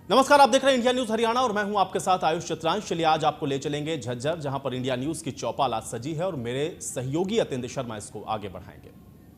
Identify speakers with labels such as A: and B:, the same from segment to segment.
A: नमस्कार, आप देख रहे हैं इंडिया न्यूज हरियाणा और मैं हूं आपके साथ आयुष चित्रांश। चलिए आज आपको ले चलेंगे झज्जर, जहां पर इंडिया न्यूज की चौपाल आज सजी है और मेरे सहयोगी अतेंद्र शर्मा इसको आगे बढ़ाएंगे।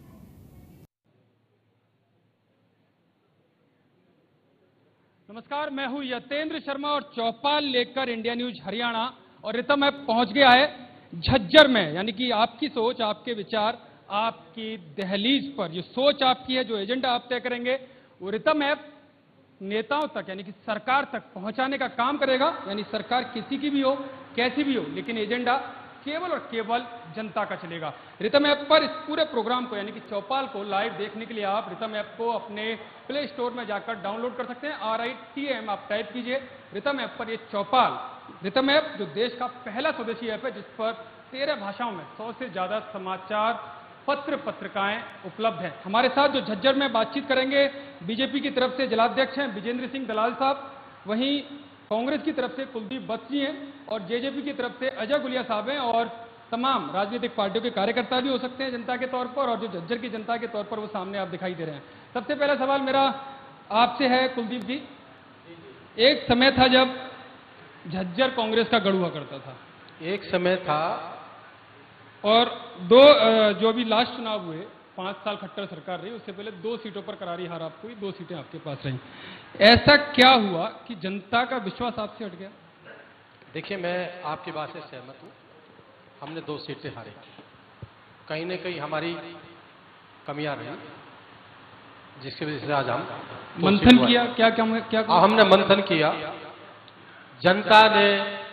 B: नमस्कार, मैं हूं यतेंद्र शर्मा और चौपाल लेकर इंडिया न्यूज हरियाणा और रितम ऐप पहुंच गया है झज्जर में। यानी कि आपकी सोच, आपके विचार, आपकी दहलीज पर जो सोच आपकी है, जो एजेंडा आप तय करेंगे, वो रितम ऐप नेताओं तक यानी कि सरकार तक पहुंचाने का काम करेगा। यानी सरकार किसी की भी हो, कैसी भी हो, लेकिन एजेंडा केवल और केवल जनता का चलेगा। रितम ऐप पर इस पूरे प्रोग्राम को यानी कि चौपाल को लाइव देखने के लिए आप रितम ऐप को अपने प्ले स्टोर में जाकर डाउनलोड कर सकते हैं। RITM आप टाइप कीजिए रितम ऐप पर। ये चौपाल रितम ऐप जो देश का पहला स्वदेशी ऐप है, जिस पर 13 भाषाओं में 100 से ज्यादा समाचार पत्र पत्रिकाएं उपलब्ध हैं। हमारे साथ जो झज्जर में बातचीत करेंगे, बीजेपी की तरफ से जिलाध्यक्ष हैं विजेंद्र सिंह दलाल साहब, वहीं कांग्रेस की तरफ से कुलदीप बत्स जी हैं और जेजेपी की तरफ से अजय गुलिया साहब हैं और तमाम राजनीतिक पार्टियों के कार्यकर्ता भी हो सकते हैं जनता के तौर पर, और जो झज्जर की जनता के तौर पर वो सामने आप दिखाई दे रहे हैं। सबसे पहला सवाल मेरा आपसे है कुलदीप जी, एक समय था जब झज्जर कांग्रेस का गढ़ हुआ करता था,
C: एक समय था,
B: और जो अभी लास्ट चुनाव हुए 5 साल खट्टर सरकार रही, उससे पहले 2 सीटों पर करारी हार आपको हुई, 2 सीटें आपके पास रही। ऐसा क्या हुआ कि जनता का विश्वास आपसे हट गया?
C: देखिए, मैं आपकी बात से सहमत हूं। हमने 2 सीटें हारी, कहीं न कहीं हमारी कमियां रही, जिसकी वजह से आज हम
B: मंथन किया। क्या
C: हमने मंथन किया। जनता ने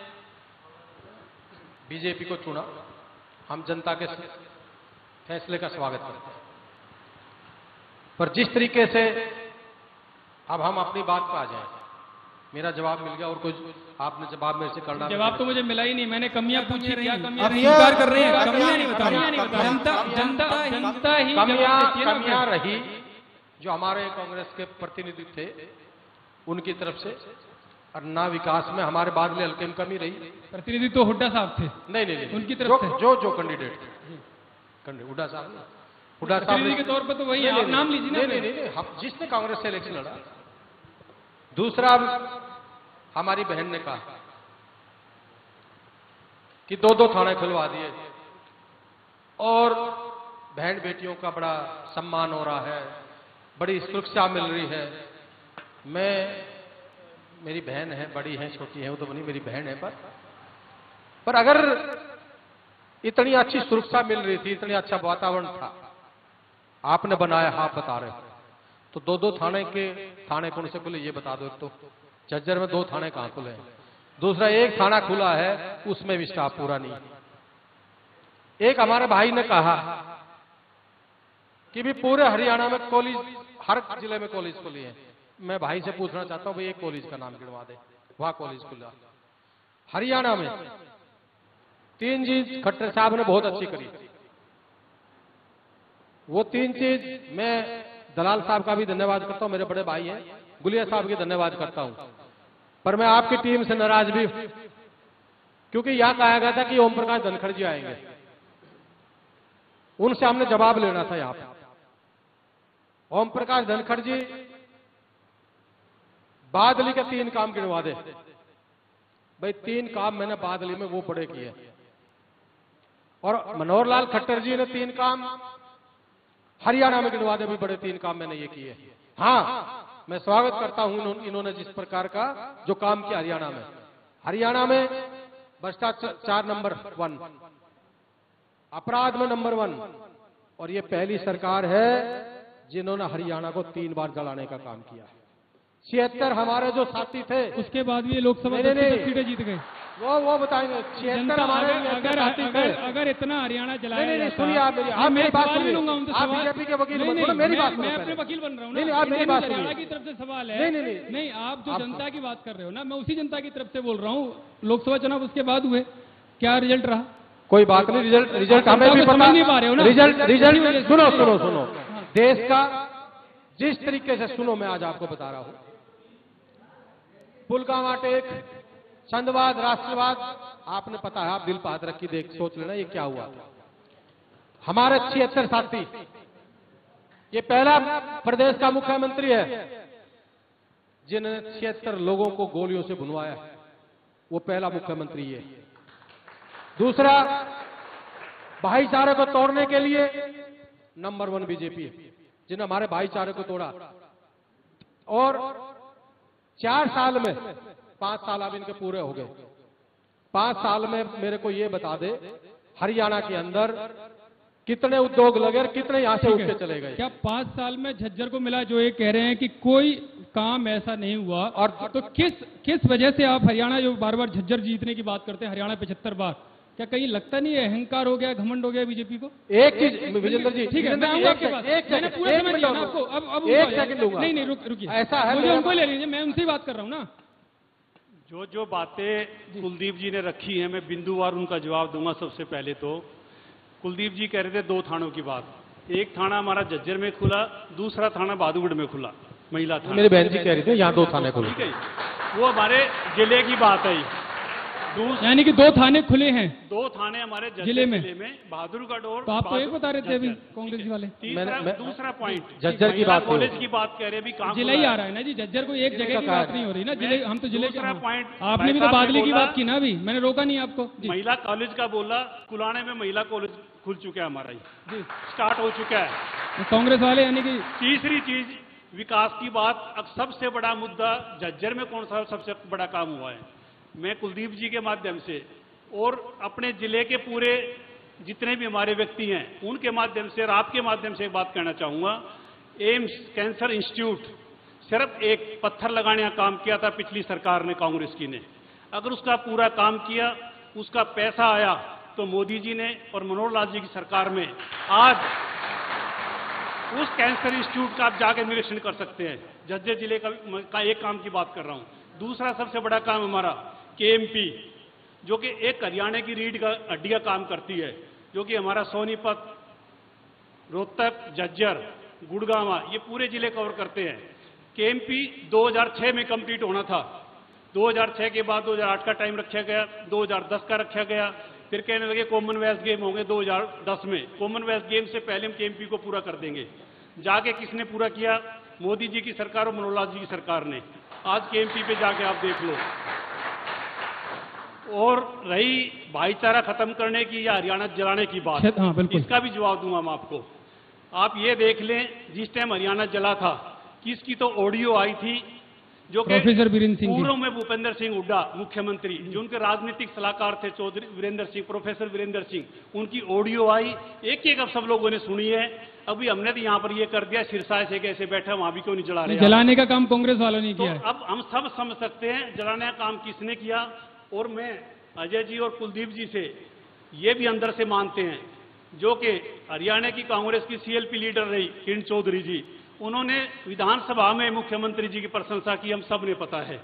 C: बीजेपी को चुना, हम जनता के फैसले का स्वागत करते हैं। पर जिस तरीके से अब हम अपनी बात पर आ जाए, मेरा जवाब मिल गया और कुछ आपने जवाब मेरे से करना।
B: जवाब तो मुझे मिला ही नहीं। मैंने कमियां पूछी, क्या कमियां
D: स्वीकार कर रहे हैं? कमियां नहीं बता
C: कमियां रही जो हमारे कांग्रेस के प्रतिनिधि थे उनकी तरफ से, और ना विकास में हमारे बादल हल्के में कमी रही।
B: प्रतिनिधि तो हुड्डा साहब थे।
C: नहीं,
B: उनकी तरफ से
C: जो कैंडिडेट थे, हुड्डा साहब
B: के तौर पर तो वही है, आप नाम लीजिए ना।
C: नहीं, हम जिसने कांग्रेस से इलेक्शन लड़ा। दूसरा, हमारी बहन ने कहा कि 2 थाने खुलवा दिए और बहन बेटियों का बड़ा सम्मान हो रहा है, बड़ी सुरक्षा मिल रही है। मेरी बहन है, बड़ी है, छोटी है, वो तो नहीं, मेरी बहन है। पर अगर इतनी अच्छी सुरक्षा मिल रही थी, इतनी अच्छा वातावरण था, आपने बनाया, आप बता रहे हो, तो 2 थाने कौन से खुले ये बता दो। तो झज्जर में 2 थाने कहां खुले हैं? दूसरा, 1 थाना खुला है, उसमें भी स्टाफ पूरा नहीं। एक हमारे भाई ने कहा कि भी पूरे हरियाणा में कॉलेज, हर जिले में कॉलेज खुली है। मैं भाई से पूछना चाहता हूं, भाई एक कॉलेज का नाम गिनवा दे, वहां कॉलेज खुला हरियाणा में। 3 चीज खट्टर साहब ने बहुत अच्छी करी। वो 3 चीज मैं दलाल साहब का भी धन्यवाद करता हूं, मेरे बड़े भाई हैं, गुलिया साहब की धन्यवाद करता हूं। पर मैं आपकी टीम से नाराज भी हूं, क्योंकि यहां कहा गया था कि ओम प्रकाश धनखड़ जी आएंगे, उनसे हमने जवाब लेना था। यहां पर ओम प्रकाश धनखड़ जी बादली के 3 काम गिनवा दे। भाई 3 काम मैंने बादली में वो बड़े किए, और मनोहर लाल खट्टर जी ने 3 काम हरियाणा में गिनवा दे, भी बड़े 3 काम मैंने ये किए। हाँ, मैं स्वागत करता हूं इन्होंने जिस प्रकार का जो काम किया हरियाणा में भ्रष्टाचार नंबर 1, अपराध में नंबर 1, और ये पहली सरकार है जिन्होंने हरियाणा को 3 बार जलाने का काम किया। 76 हमारे जो साथी थे,
B: उसके बाद भी ये लोकसभा सीटें जीत गए।
C: वो बताएंगे। 76 हमारे साथी थे।
B: अगर इतना हरियाणा जलाया,
C: नहीं, सुनिए आप मेरी बात सुनिए। आप बीजेपी के वकील बन रहे, मेरी बात सुनिए।
B: मैं अपने वकील बन रहा हूँ।
C: नहीं, आप मेरी बात सुनिए।
B: हरियाणा की तरफ से सवाल है। नहीं, आप जो जनता की बात कर रहे हो ना, मैं उसी जनता की तरफ से बोल रहा हूँ। लोकसभा चुनाव उसके बाद हुए, क्या रिजल्ट रहा?
C: कोई बात नहीं, रिजल्ट हमें भी पता
B: नहीं पा रहे हो ना।
C: रिजल्ट सुनो। देश का जिस तरीके से, सुनो, मैं आज आपको बता रहा हूं, पुलगामा टेक, संघवाद, राष्ट्रवाद, आपने पता है, आप दिल पर हाथ रख के देख सोच लेना ये क्या हुआ था। हमारे 76 साथी, ये पहला प्रदेश का मुख्यमंत्री है जिन्होंने 76 लोगों को गोलियों से भुनवाया, वो पहला मुख्यमंत्री है। दूसरा, भाईचारे को तोड़ने के लिए नंबर 1 बीजेपी है, जिन्होंने हमारे भाईचारे को तोड़ा। और 4 साल में 5 साल अब इनके पूरे हो गए, 5 साल में मेरे को ये बता दे हरियाणा के अंदर कितने उद्योग लगे और कितने यहां से उठ के चले गए।
B: क्या 5 साल में झज्जर को मिला, जो ये कह रहे हैं कि कोई काम ऐसा नहीं हुआ, और तो किस वजह से आप हरियाणा जो बार बार झज्जर जीतने की बात करते हैं, हरियाणा 75 बार, क्या कहीं लगता नहीं है अहंकार हो गया, घमंड हो गया बीजेपी को?
C: एक चीज विजेंद्र जी,
B: ठीक है, मैं आऊंगा आपके पास, मैंने पूरा समय दिया ना आपको, अब
C: एक सेकंड लूंगा।
B: नहीं रुकिए,
C: ऐसा है,
B: मुझे उनको ले लीजिए, मैं उनसे ही बात कर रहा हूँ ना।
E: जो बातें कुलदीप जी ने रखी हैं, मैं बिंदुवार उनका जवाब दूंगा। सबसे पहले तो कुलदीप जी कह रहे थे 2 थानों की बात। एक थाना हमारा झज्जर में खुला, दूसरा थाना बहादुरगढ़ में खुला, महिला थाना।
C: मेरी बहन जी कह रही थी यहाँ 2 थाने खुले,
E: ठीक है, वो हमारे जिले की बात है।
B: यानी कि 2 थाने खुले हैं,
E: 2 थाने हमारे
B: जिले में
E: बहादुरगढ़ और
B: तो आप तो एक बता रहे थे अभी कांग्रेस वाले।
E: दूसरा पॉइंट
C: झज्जर की बात,
E: कॉलेज की बात कह रहे, भी काम
B: जिला ही आ रहा है ना जी, झज्जर को एक जगह की बात नहीं हो रही ना, जिले हम तो जिले के। आपने भी तो बादली की बात की ना, अभी मैंने रोका नहीं आपको।
E: महिला कॉलेज का बोला, कुलाने में महिला कॉलेज खुल चुका है हमारा, ही स्टार्ट हो चुका है।
B: कांग्रेस वाले यानी कि
E: तीसरी चीज विकास की बात। अब सबसे बड़ा मुद्दा झज्जर में कौन सा सबसे बड़ा काम हुआ है, मैं कुलदीप जी के माध्यम से और अपने जिले के पूरे जितने भी हमारे व्यक्ति हैं उनके माध्यम से और आपके माध्यम से एक बात कहना चाहूंगा। एम्स कैंसर इंस्टीट्यूट सिर्फ एक पत्थर लगाने का काम किया था पिछली सरकार ने, कांग्रेस की ने। अगर उसका पूरा काम किया, उसका पैसा आया, तो मोदी जी ने और मनोहर लाल जी की सरकार में आज उस कैंसर इंस्टीट्यूट का आप जाकर निरीक्षण कर सकते हैं। झज्जर जिले का एक काम की बात कर रहा हूं। दूसरा सबसे बड़ा काम हमारा केएमपी, जो कि एक हरियाणा की रीढ़ का हड्डी का काम करती है, जो कि हमारा सोनीपत, रोहतक, झज्जर, गुड़गांव, ये पूरे जिले कवर करते हैं। केएमपी 2006 में कंप्लीट होना था, 2006 के बाद 2008 का टाइम रखा गया, 2010 का रखा गया, फिर कहने लगे कॉमनवेल्थ गेम होंगे 2010 में। कॉमनवेल्थ गेम से पहले हम केएमपी को पूरा कर देंगे। जाके किसने पूरा किया? मोदी जी की सरकार और मनोहर लाल जी की सरकार ने। आज केएमपी पे जाके आप देख लो। और रही भाईचारा खत्म करने की या हरियाणा जलाने की बात,
B: हाँ, बिल्कुल।
E: इसका भी जवाब दूंगा मैं आपको। आप ये देख लें, जिस टाइम हरियाणा जला था, किसकी तो ऑडियो आई थी, जो कि
B: प्रोफेसर वीरेंद्र सिंह,
E: पूर्व में भूपेंद्र सिंह हुड्डा मुख्यमंत्री, जो उनके राजनीतिक सलाहकार थे, चौधरी वीरेंद्र सिंह, प्रोफेसर वीरेंद्र सिंह, उनकी ऑडियो आई, एक एक अब सब लोगों ने सुनी है। अभी हमने तो यहाँ पर ये कर दिया, सिरसा से कैसे बैठा, वहां भी क्यों नहीं जला रहे?
B: जलाने का काम कांग्रेस वालों ने
E: तो
B: किया है।
E: अब हम सब समझ सकते हैं जलाने का काम किसने किया। और मैं अजय जी और कुलदीप जी से ये भी अंदर से मानते हैं, जो कि हरियाणा की कांग्रेस की सीएलपी लीडर रही किरण चौधरी जी, उन्होंने विधानसभा में मुख्यमंत्री जी की प्रशंसा की, हम सब ने पता है।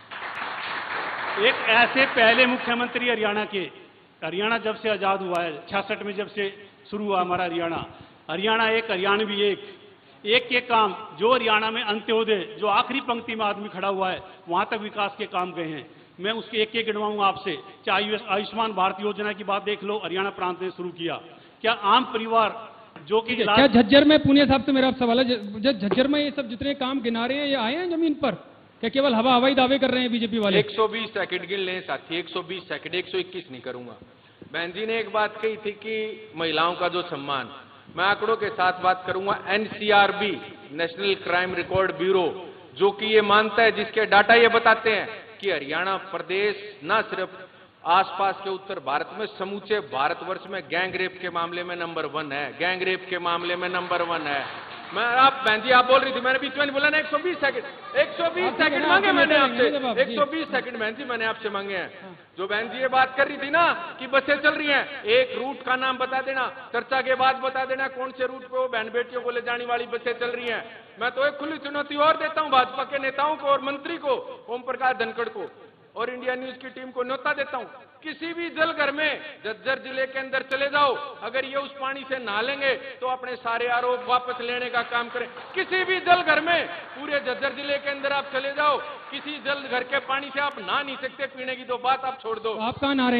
E: एक ऐसे पहले मुख्यमंत्री हरियाणा जब से आजाद हुआ है, 66 में जब से शुरू हुआ हमारा हरियाणा एक हरियाणवी एक के काम, जो हरियाणा में अंत्योदय, जो आखिरी पंक्ति में आदमी खड़ा हुआ है, वहां तक विकास के काम गए हैं। मैं उसके एक गिनवाऊंगा आपसे। चाहे आयुष्मान भारत योजना की बात देख लो, हरियाणा प्रांत ने शुरू किया। क्या आम परिवार जो कि
B: क्या झज्जर में, पुणे साहब से मेरा सवाल है, झज्जर में ये सब जितने काम गिना रहे हैं, ये आए हैं जमीन पर? क्या केवल हवाई दावे कर रहे हैं बीजेपी वाले?
F: 120 सेकंड गिन लें साथी, 120 सेकंड, 121 नहीं करूंगा। बहन जी ने एक बात कही थी कि महिलाओं का जो सम्मान, मैं आंकड़ों के साथ बात करूंगा। NCRB, national crime record bureau, जो कि ये मानता है, जिसके डाटा ये बताते हैं कि हरियाणा प्रदेश न सिर्फ आसपास के उत्तर भारत में, समूचे भारतवर्ष में गैंग रेप के मामले में नंबर 1 है। गैंग रेप के मामले में नंबर 1 है। मैं, आप बहन जी आप बोल रही थी, मैंने बीच में बोला ना 120 सेकंड, 120 सेकंड मांगे मैंने आपसे, 120 सेकंड बहन जी मैंने आपसे मांगे हैं। जो बहन जी ये बात कर रही थी ना कि बसें चल रही हैं, एक रूट का नाम बता देना, चर्चा के बाद बता देना कौन से रूट पे वो बहन बेटियों को ले जाने वाली बसें चल रही हैं। मैं तो एक खुली चुनौती और देता हूं भाजपा के नेताओं को और मंत्री को, ओम प्रकाश धनखड़ को और इंडिया न्यूज की टीम को न्योता देता हूं, किसी भी जलघर में झज्जर जिले के अंदर चले जाओ, अगर ये उस पानी से नहा लेंगे तो अपने सारे आरोप वापस लेने का काम करें। किसी भी जलघर में, पूरे झज्जर जिले के अंदर आप चले जाओ, किसी जलघर के पानी से आप नहा नहीं सकते, पीने की तो बात आप छोड़ दो।
B: आप कहां नहा रहे हैं?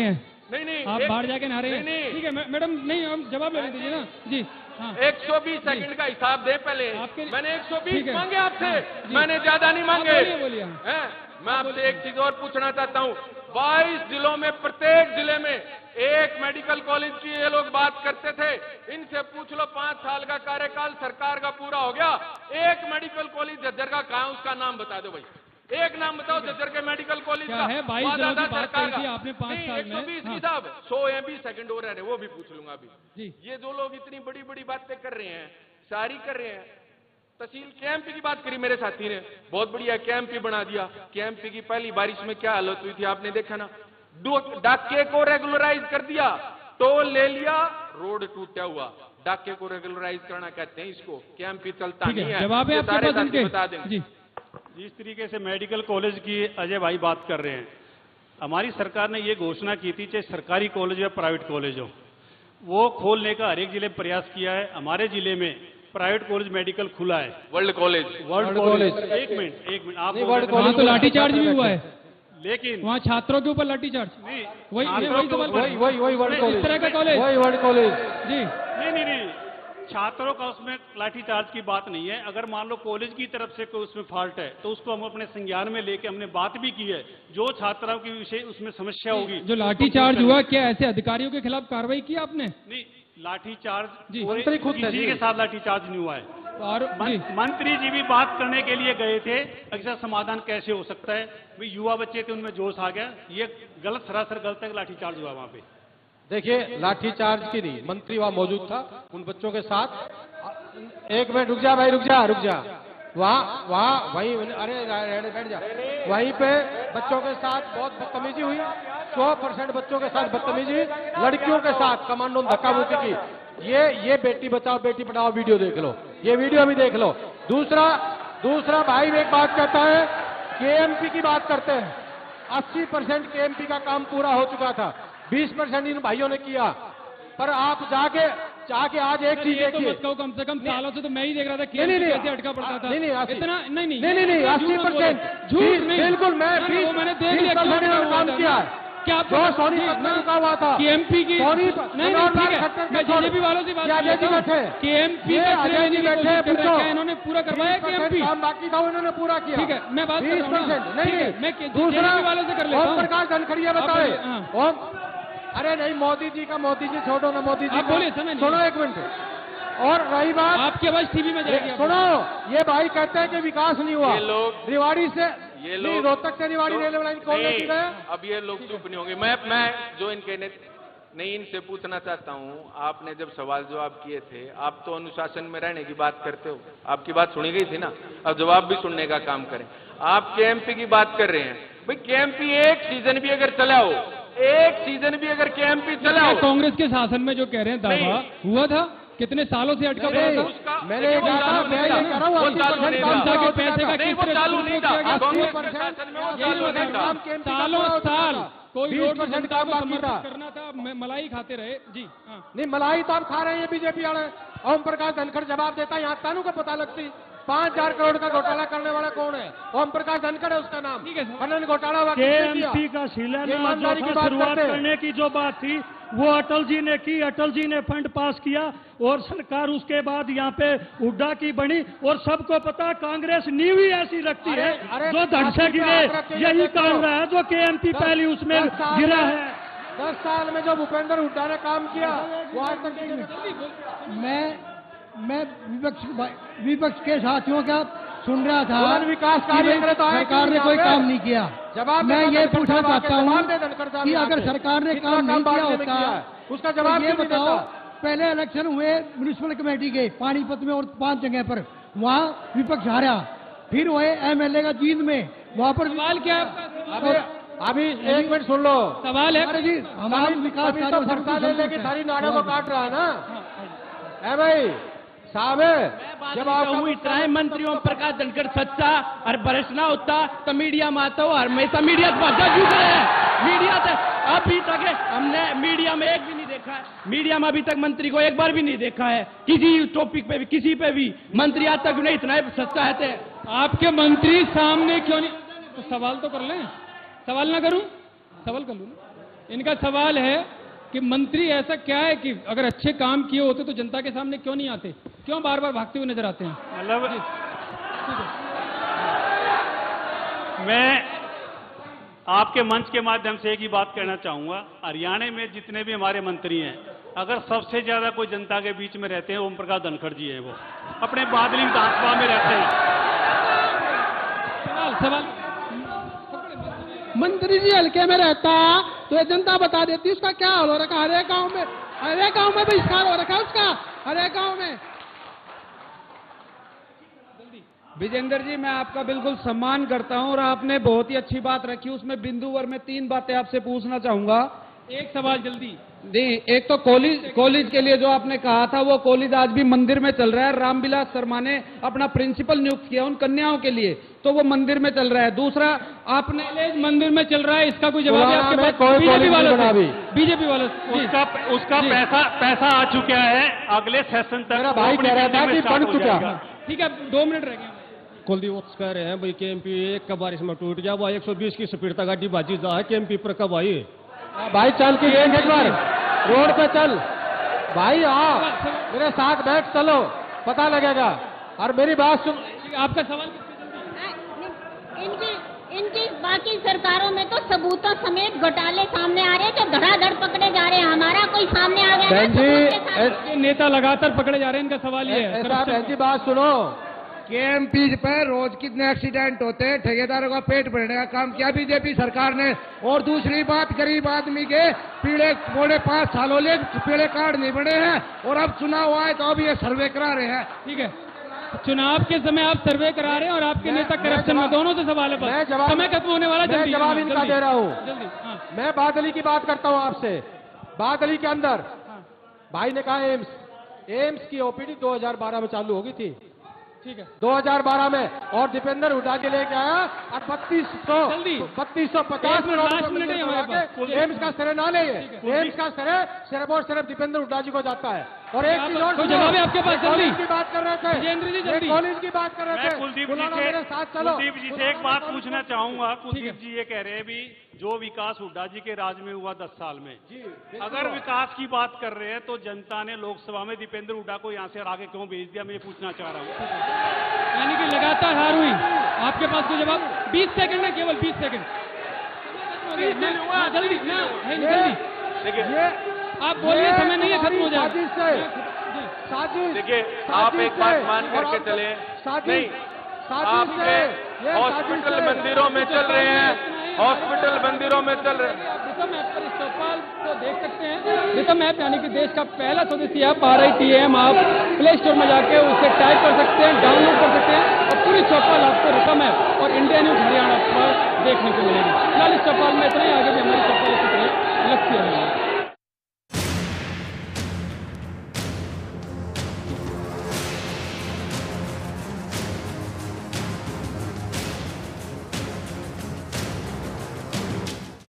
F: नहीं,
B: आप बाहर जाके नहा रहे हैं।
F: नहीं।
B: ठीक है मैडम, नहीं हम जवाब ले दीजिए ना जी। हाँ
F: 120 सेकंड का हिसाब दे पहले।
B: आपके-
F: मैंने
B: ठीक
F: 120
B: है।
F: मांगे आपसे,
B: हाँ, जी।
F: मैंने ज्यादा नहीं मांगे।
B: बोलिए
F: हैं? मैं आपसे एक चीज और पूछना चाहता हूँ। 22 जिलों में प्रत्येक जिले में एक मेडिकल कॉलेज की ये लोग बात करते थे। इनसे पूछ लो 5 साल का कार्यकाल सरकार का पूरा हो गया, एक मेडिकल कॉलेज झज्जर का कहाँ, उसका नाम बता दो भाई। एक नाम बताओ झज्जर के मेडिकल कॉलेज
B: क्या
F: का।
B: है? 22
F: वादा
B: जिलों की
F: था
B: बात
F: सरकार
B: करी थी
F: का।
B: आपने 5
F: नहीं,
B: साल में।
F: 120
B: हाँ।
F: नहीं साहब, 100 MB सेकंड हो रहे हैं, वो भी पूछ लूंगा अभी।
B: जी।
F: ये जो लोग इतनी बड़ी बड़ी बातें कर रहे हैं, सारी कर रहे हैं। तहसील केएमपी की बात करी मेरे साथी ने, बहुत बढ़िया केएमपी बना दिया। केएमपी की पहली बारिश में क्या हालत हुई थी आपने देखा ना। डाके को रेगुलराइज कर दिया, टोल ले लिया, रोड टूटा हुआ। डाके को रेगुलराइज करना कहते हैं इसको। केएमपी चलता
B: ठीक
F: नहीं
B: है,
F: है।
B: जवाब है
F: ये
B: आपके
F: सारे
B: पास
F: साथी
B: उनके?
F: बता देंगे।
B: जी
E: जिस तरीके से मेडिकल कॉलेज की अजय भाई बात कर रहे हैं, हमारी सरकार ने ये घोषणा की थी, चाहे सरकारी कॉलेज या प्राइवेट कॉलेज हो, वो खोलने का हर एक जिले में प्रयास किया है। हमारे जिले में प्राइवेट कॉलेज मेडिकल खुला है,
F: वर्ल्ड कॉलेज।
E: World college. एक मिनट आप बोल रहे थे-
B: वहाँ तो लाठीचार्ज भी हुआ है,
E: लेकिन
B: वहाँ छात्रों के ऊपर लाठीचार्ज।
E: नहीं,
B: वही
E: छात्रों
B: वही
E: को-
B: सवाल
C: वही वर्ल्ड
B: इस
C: कॉलेज,
B: तरह का कॉलेज।
C: वही वर्ल्ड कॉलेज।
B: जी
E: नहीं, छात्रों का उसमें लाठीचार्ज की बात नहीं है। अगर मान लो कॉलेज की तरफ से कोई उसमें फॉल्ट है तो उसको हम अपने संज्ञान में लेके हमने बात भी की है। जो छात्राओं की विषय उसमें समस्या होगी,
B: जो लाठीचार्ज हुआ, क्या ऐसे अधिकारियों के खिलाफ कार्रवाई की आपने?
E: नहीं, लाठीचार्ज
B: जी।
E: पूरे-
C: मंत्री खुद थे
E: किसी
C: जी।
E: के साथ लाठीचार्ज नहीं हुआ है।
B: और जी
E: मंत्री जी भी बात करने के लिए गए थे, ऐसा समाधान कैसे हो सकता है। भाई युवा बच्चे थे, उनमें जोश आ गया। ये गलत, सरासर गलत है, लाठीचार्ज हुआ वहां पे।
C: देखिए लाठीचार्ज की नहीं, मंत्री वहां मौजूद था उन बच्चों के साथ। एक मिनट रुक जा भाई, रुक जा। वहाँ वहीं, अरे बैठ जा। वहीं पे बच्चों के साथ बहुत बदतमीजी हुई। 100% बच्चों के साथ बदतमीजी हुई, लड़कियों के साथ कमांडो ने धक्का मुक्की की। ये बेटी बचाओ बेटी पढ़ाओ वीडियो देख लो, ये वीडियो भी देख लो। दूसरा भाई एक बात कहता है, केएमपी की बात करते हैं। 80% केएमपी का काम पूरा हो चुका था, 20% इन भाइयों ने किया। पर आप जाके आज एक चीज
B: ये तो
C: देखिए।
B: मत कहो, कम से कम सालों से तो मैं ही देख रहा था कि
C: नहीं,
B: कैसे अटका पड़ता था।
C: नहीं, 80
B: इतना नहीं,
C: 80%।
B: झूठ नहीं,
C: बिल्कुल, मैं
B: वो मैंने देख लिया
C: 20% काम किया है।
B: क्या आप
C: जो सोनीपत में रुका हुआ था,
B: केएमपी की
C: सोनीपत,
B: नहीं ठीक है, मैं जेजेपी वालों से बात कर
C: अजय जी
B: रहा
C: बैठे,
B: हूं। केएमपी
C: ये
B: का
C: अजय जी बैठे, पूछो
B: इन्होंने पूरा करवाया
C: 20%
B: केएमपी।
C: काम बाकी था, उन्होंने पूरा किया।
B: ठीक है, मैं बात कर रहा हूं ना।
C: 20%।
B: ठीक है,
C: नहीं,
B: मैं
C: दूसरा
B: जेजेपी वालों से कर लेता
C: ओम
B: हूं।
C: प्रकाश धनखड़िया
B: आप
C: बताए।
B: बोलिए, हाँ।
C: अरे नहीं, मोदी जी छोड़ो ना, मोदी जी
B: आप बोलिए, समय नहीं।
C: सुनो एक मिनट। और रही बात,
B: आपकी आवाज टीवी में जाएगी।
C: सुनो, ये भाई कहते हैं कि विकास नहीं हुआ।
F: ये लोग-
C: रेवाड़ी से
F: ये
C: नहीं,
F: लोग-
C: रोहतक से रेवाड़ी रेलवे लाइन कौन लेके
F: नहीं,
C: गया?
F: अब ये लोग चुप नहीं होंगे। मैं जो इनके नहीं, इनसे पूछना चाहता हूँ। आपने जब सवाल जवाब किए थे, आप तो अनुशासन में रहने की बात करते हो, आपकी बात सुनी गई थी ना। अब जवाब भी सुनने का काम करें। आप केएमपी की बात कर रहे हैं, भाई केएमपी एक सीजन भी अगर चला हो, एक सीजन भी अगर केएमपी चला हो,
B: कांग्रेस के शासन में जो कह रहे हैं दावा हुआ था, कितने सालों से अटका पड़ा था।
F: उसका
C: मैंने ये कहा था, मैं ये कह रहा हूँ,
F: वो
C: 80%
F: चालू नहीं
C: काम
F: था।
C: पूरा हो
B: पैसे
C: चुका
B: का
C: था।
F: नहीं, वो
B: किस तरह
F: चालू नहीं था।
B: किया गया?
F: कांग्रेस के
C: 80%
F: शासन में वो
B: यही
F: चालू
B: बता
F: नहीं
B: रहा
F: था।
B: हूं, सालों साल कोई रोड
C: 20%
B: जनता
C: काम
B: को
C: बाकी था।
B: समर्पित करना था, मलाई खाते रहे। जी हाँ।
C: नहीं, मलाई तो आप खा रहे हैं बीजेपी वाले। ओम प्रकाश धनखड़ जवाब देता है, यहाँ तानू को पता लगती 5,000 करोड़ का घोटाला करने वाला कौन है? ओम प्रकाश धनखड़ है उसका नाम।
B: ठीक है सर।
C: खनन घोटाला हुआ, किसने किया?
G: केएमपी का
C: ये
G: शिलान्यास
C: ईमानदारी
G: जो
C: की
G: था,
C: बात
G: शुरुआत
C: करते हैं।
G: करने की जो बात थी वो अटल जी ने की। अटल जी ने फंड पास किया और सरकार उसके बाद यहाँ पे हुड्डा की बनी। और सबको पता, कांग्रेस नींव ही ऐसी रखती है
C: अरे,
G: जो धड़ से गिरे। यही कारण है जो केएमपी पहली उसमें
C: 10 साल
G: गिरा
C: में-
G: है।
C: 10 साल में जो भूपेंद्र हुड्डा ने काम किया, वो आज तक
H: मैं विपक्ष के साथियों का सुन रहा था
C: उन्होंने विकास कार्य
H: कि
C: करे तो आए
H: सरकार
C: क्यों
H: ने
C: यहाँ
H: कोई
C: पे?
H: काम नहीं किया।
C: जवाब
H: मैं
C: देना
H: ये
C: धनखड़
H: पूछना
C: साहब आके
H: चाहता हूँ
C: जवाब दे धनखड़ साहब
H: कि
C: यहाँ
H: अगर
C: पे।
H: सरकार ने
C: कितना
H: काम नहीं किया
C: बांटने में
H: होता,
C: किया है, उसका जवाब
H: तो ये
C: क्यों नहीं
H: बताओ,
C: देता?
H: पहले इलेक्शन हुए म्यूनिसिपल कमेटी के पानीपत में और 5 जगह पर, वहाँ विपक्ष हारा। फिर हुए एमएलए का जींद में, वहाँ पर
B: सवाल क्या है?
C: अभी एक मिनट सुन लो।
B: सवाल है
H: अरे जी, हमारे विकास
C: अभी तो
H: कार्यों से
C: फरसा ले लेके
H: संतुष्ट
C: सारी
H: है।
C: नाड़ों को काट रहा है ना। है भाई साहब, जब आपका
I: इतना है मंत्री ओम प्रकाश धनखड़ सच्चा और बरस ना होता तो मीडिया में आता हो, हमेशा मीडिया से भाषा क्यों करे? मीडिया से अभी तक हमने मीडिया में एक भी नहीं देखा है। मीडिया में अभी तक मंत्री को एक बार भी नहीं देखा है, किसी टॉपिक पे भी, किसी पे भी मंत्री आज तक नहीं इतना सच्चा है।
B: आपके मंत्री सामने क्यों नहीं? तो सवाल तो कर लें। सवाल ना करूं? सवाल कर लूं। इनका सवाल है कि मंत्री ऐसा क्या है कि अगर अच्छे काम किए होते तो जनता के सामने क्यों नहीं आते, क्यों बार बार भागते हुए नजर आते हैं?
E: मतलब मैं आपके मंच के माध्यम से एक ही बात कहना चाहूंगा, हरियाणा में जितने भी हमारे मंत्री हैं, अगर सबसे ज्यादा कोई जनता के बीच में रहते हैं ओम प्रकाश धनखड़ जी हैं। वो अपने बादली विधानसभा में रहते हैं।
B: सवाल
H: मंत्री जी हल्के में रहता तो ये जनता बता देती उसका क्या हाल हो रखा। हर एक गाँव में बहिष्कार हो रखा है उसका, हर एक गाँव में।
D: विजेंद्र जी, मैं आपका बिल्कुल सम्मान करता हूं और आपने बहुत ही अच्छी बात रखी। उसमें बिंदुवर में 3 बातें आपसे पूछना चाहूंगा।
B: एक सवाल जल्दी
D: जी, एक तो कॉलेज के लिए जो आपने कहा था, वो कॉलेज आज भी मंदिर में चल रहा है। रामविलास शर्मा ने अपना प्रिंसिपल नियुक्त किया उन कन्याओं के लिए, तो वो मंदिर में चल रहा है। दूसरा, आपने
B: कॉलेज मंदिर में चल रहा है, इसका कोई जवाब है आपके पास? बीजेपी वालों
E: उसका पैसा आ चुका है, अगले सेशन तक
C: मेरा भाई कह रहा था कि बन चुका।
B: ठीक है, 2 मिनट रह गए।
C: कुलदीप कह रहे हैं भाई केएमपी एक का बारिश में टूट गया, वो 120 की स्पीड तक गाड़ी बाजी जा है केएमपी पर कब आई? भाई चल के देख एक बार, रोड पे चल भाई, मेरे साथ बैठ, चलो पता लगेगा। और मेरी बात सुन,
B: आपका सवाल
J: इनकी बाकी सरकारों में तो सबूतों समेत घोटाले सामने आ रहे हैं, जो धड़ाधड़ पकड़े जा रहे हैं। हमारा कोई सामने आ गया
B: जी, नेता लगातार पकड़े जा रहे हैं, इनका सवाल ये है।
C: बहन जी बात सुनो,
H: केएमपी पर रोज कितने एक्सीडेंट होते हैं, ठेकेदारों का पेट भरने का काम किया बीजेपी सरकार ने। और दूसरी बात, गरीब आदमी के पीड़े 5.5 सालों ले पीड़े कार्ड नहीं बने हैं, और अब चुनाव आए तो अब ये सर्वे करा रहे हैं।
B: ठीक है, चुनाव के समय आप सर्वे करा रहे हैं और आपके नेता करप्शन में, दोनों से सवाल है। समय खत्म होने वाला,
C: मैं जवाब इनका दे रहा हूँ। मैं बादली की बात करता हूँ आपसे। बादली के अंदर भाई ने कहा एम्स की ओपीडी 2012 में चालू होगी थी,
B: ठीक है,
C: 2012 में, और दीपेंद्र हुड्डा के लेके आया और 3250 एम्स का श्रेय ना ले, एम्स का श्रेय सिर्फ और सिर्फ दीपेंद्र हुड्डा जी को जाता है। और एक चीज और
B: जवाब है आपके पास, जल्दी
C: की बात कर रहे थे,
B: विजेंद्र जी जल्दी
C: कॉलेज की बात कर रहे थे।
E: कुलदीप जी से एक बात पूछना चाहूंगा। कुलदीप जी ये कह रहे हैं भी जो विकास हुड्डा जी के राज में हुआ 10 साल में, अगर विकास की बात कर रहे हैं तो जनता ने लोकसभा में दीपेंद्र हुड्डा को यहां से आगे क्यों भेज दिया, मैं ये पूछना चाह रहा हूं।
B: यानी कि लगातार हार हुई। आपके पास कोई जवाब? 20 सेकंड है, केवल 20 सेकंड, जल्दी जल्दी
C: देखिए,
B: आप बोलिए, समय नहीं है, खत्म हो जाए।
C: साजिश,
F: देखिए, आप एक बात मान करके चले, नहीं, आपके हॉस्पिटल मंदिरों में चल रहे हैं, हॉस्पिटल मंदिरों में चल रहे हैं।
B: रितम ऐप पर इस चौपाल को देख सकते हैं। रितम ऐप यानी कि देश का पहला स्वदेशी ऐप RITM, आप प्ले स्टोर में जाके उसे टाइप कर सकते हैं, डाउनलोड कर सकते हैं, और पूरी चौपाल आपको रितम ऐप और इंडिया न्यूज हरियाणा पर देखने को मिलेगी। फिलहाल इस चौपाल में इतना ही, आगे भी हमारी